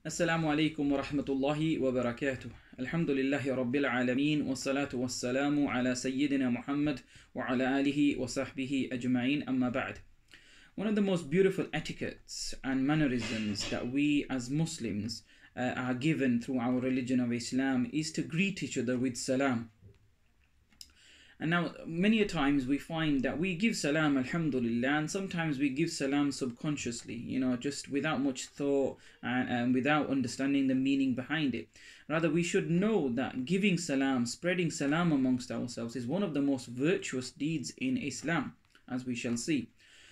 Assalamu alaikum wa rahmatullahi wa barakatuh. Alhamdulillahi rabbil alameen wa salatu wa salamu ala Sayyidina Muhammad wa ala alihi wa sahbihi ajma'in amma ba'd. One of the most beautiful etiquettes and mannerisms that we as Muslims are given through our religion of Islam is to greet each other with salam. And now, many a times we find that we give salam, alhamdulillah, and sometimes we give salam subconsciously, just without much thought and without understanding the meaning behind it. Rather, we should know that giving salam, spreading salam amongst ourselves is one of the most virtuous deeds in Islam, as we shall see.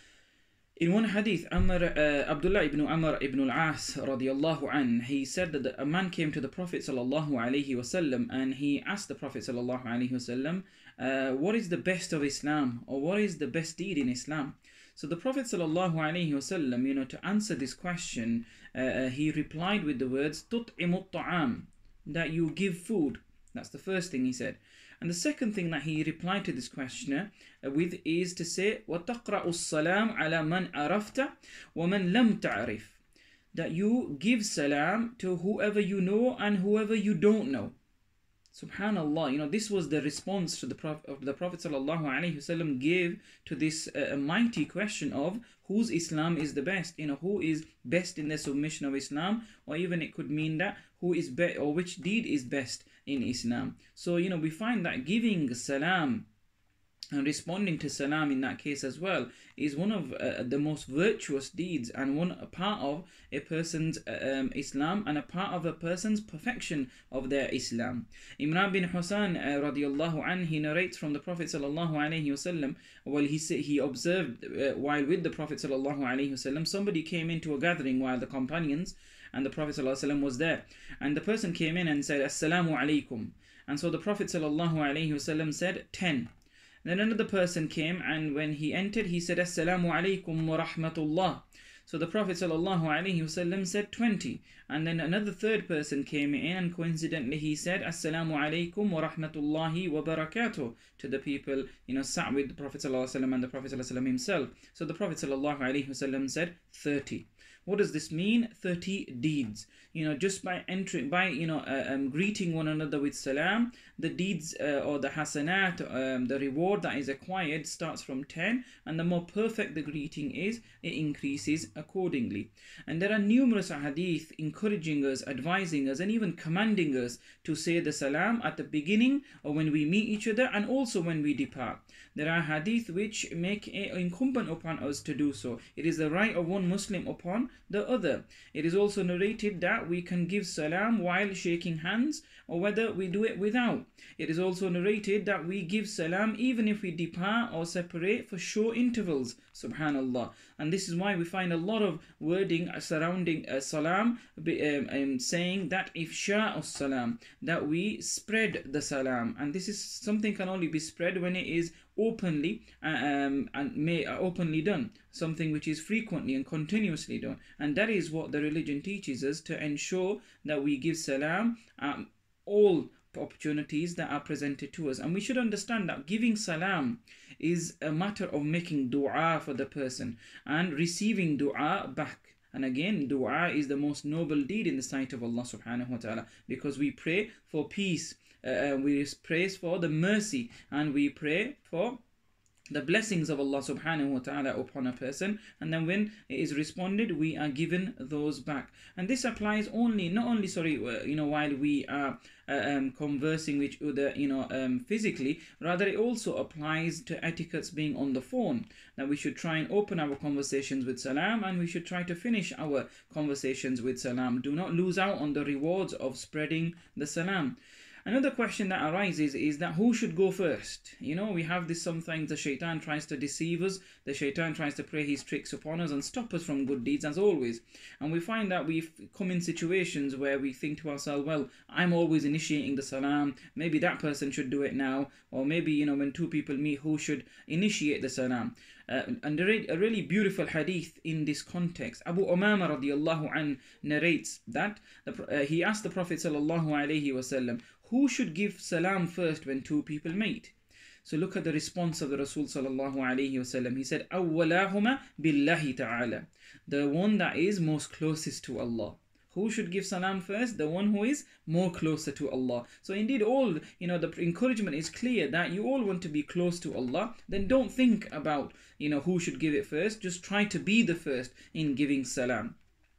In one hadith, Abdullah ibn Amr ibn al-As radiyallahu anh, he said that a man came to the Prophet sallallahu alaihi wasallam and he asked the Prophet sallallahu alaihi wasallam, what is the best of Islam, or what is the best deed in Islam? So the Prophet sallallahu alaihi wasallam, to answer this question, he replied with the words tut'imu ta'am, that you give food. That's the first thing he said. And the second thing that he replied to this questioner with is to say وَتَقْرَأُ السَّلَامَ عَلَى مَنْ عَرَفْتَ وَمَنْ لَمْ تَعْرِفْ, that you give salam to whoever you know and whoever you don't know. Subhanallah, this was the response to the Prophet sallallahu alaihi wasallam gave to this mighty question of whose Islam is the best, who is best in the submission of Islam, or even it could mean that who is or which deed is best in Islam. So we find that giving salam and responding to salam in that case as well is one of the most virtuous deeds and one part of a person's Islam and a part of a person's perfection of their Islam. Imran bin Hussein radiyallahu anh, he narrates from the Prophet sallallahu alaihi wasallam, he observed while with the Prophet sallallahu alaihi wasallam, somebody came into a gathering while the companions and the Prophet sallallahu alaihi wasallam was there, and the person came in and said Assalamu alaikum, and so the Prophet sallallahu alaihi wasallam said 10. Then another person came, and when he entered, he said, Assalamu alaikum wa rahmatullah. So the Prophet ﷺ said 20. And then another third person came in, and coincidentally he said, Assalamu alaikum wa rahmatullahi wa barakatuh, to the people, sat with the Prophet ﷺ and the Prophet ﷺ himself. So the Prophet ﷺ said 30. What does this mean? 30 deeds. Just by entering, greeting one another with salam, the deeds or the hasanat, the reward that is acquired starts from 10, and the more perfect the greeting is, it increases accordingly. And there are numerous hadith encouraging us, advising us, and even commanding us to say the salam at the beginning or when we meet each other, and also when we depart. There are hadith which make it incumbent upon us to do so. It is the right of one Muslim upon the other. It is also narrated that we can give salam while shaking hands, or whether we do it without. It is also narrated that we give salam even if we depart or separate for short intervals. Subhanallah. And this is why we find a lot of wording surrounding salam, saying that ifsha of salam, that we spread the salam. And this is something can only be spread when it is openly openly done, something which is frequently and continuously done. And that is what the religion teaches us, to ensure that we give salam all opportunities that are presented to us. And we should understand that giving salam is a matter of making dua for the person and receiving dua back. And again, dua is the most noble deed in the sight of Allah subhanahu wa ta'ala, because we pray for peace, we pray for the mercy, and we pray for the blessings of Allah subhanahu wa ta'ala upon a person, and then when it is responded, we are given those back. And this applies not only while we are conversing with each other physically, rather it also applies to etiquettes being on the phone, that we should try and open our conversations with salam, and we should try to finish our conversations with salam. Do not lose out on the rewards of spreading the salam. Another question that arises is that who should go first? We have this, sometimes the shaitan tries to deceive us, the shaitan tries to play his tricks upon us and stop us from good deeds as always. And we find that we come in situations where we think to ourselves, well, I'm always initiating the salam, maybe that person should do it now, or maybe, when two people meet, who should initiate the salam? And a really beautiful hadith in this context. Abu Umama radiyallahu anh narrates that he asked the Prophet sallallahu alaihi wasallam, who should give salam first when two people meet? So look at the response of the Rasul sallallahu alaihi wasallam. He said, "Awwalahuma billahi ta'ala," the one that is most closest to Allah. Who should give salam first? The one who is more closer to Allah. So indeed all, the encouragement is clear that you all want to be close to Allah. Then don't think about, who should give it first. Just try to be the first in giving salam.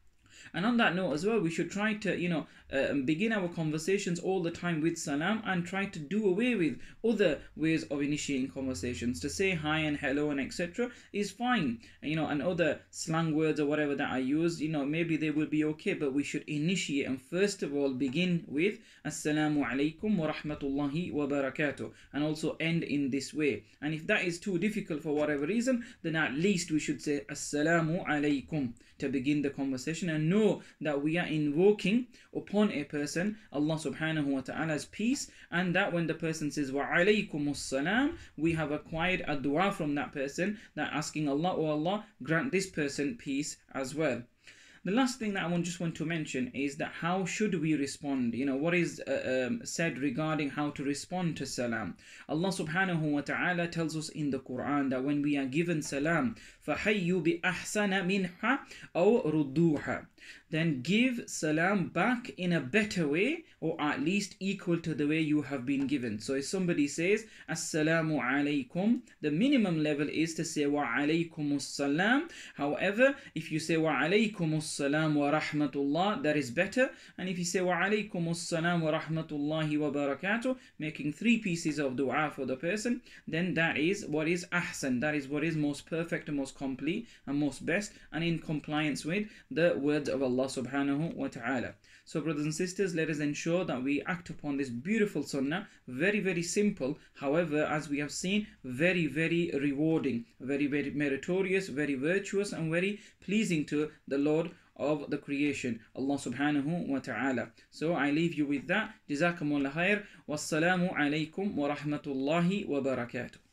And on that note as well, we should try to, begin our conversations all the time with salam, and try to do away with other ways of initiating conversations. To say hi and hello and etc. is fine, and other slang words or whatever that I use, maybe they will be okay, but we should initiate and first of all begin with Assalamu alaikum wa rahmatullahi wa barakatuh, and also end in this way. And if that is too difficult for whatever reason, then at least we should say Assalamu alaikum to begin the conversation, and know that we are invoking upon a person Allah subhanahu wa ta'ala's peace, and that when the person says wa alaykumus salam, we have acquired a dua from that person, that asking Allah, oh Allah, grant this person peace as well. The last thing that I just want to mention is that how should we respond? What is said regarding how to respond to salam. Allah subhanahu wa ta'ala tells us in the Quran that when we are given salam, فَحَيُّ بِأَحْسَنَ مِنْهَا أَوْ رُدُّوهَا, then give salam back in a better way, or at least equal to the way you have been given. So if somebody says Assalamu alaikum, the minimum level is to say wa alaikumus salam. However, if you say wa alaikumus salam wa rahmatullah, that is better. And if you say wa alaikumus salam wa rahmatullahi wa barakatuh, making 3 pieces of dua for the person, then that is what is ahsan, that is what is most perfect and most complete and most best, and in compliance with the words of Allah subhanahu wa ta'ala. So brothers and sisters, let us ensure that we act upon this beautiful sunnah. Very, very simple. However, as we have seen, very, very rewarding, very, very meritorious, very virtuous, and very pleasing to the Lord of the creation, Allah subhanahu wa ta'ala. So I leave you with that. Jazakumullah khair. Wassalamu alaikum wa rahmatullahi wa barakatuh.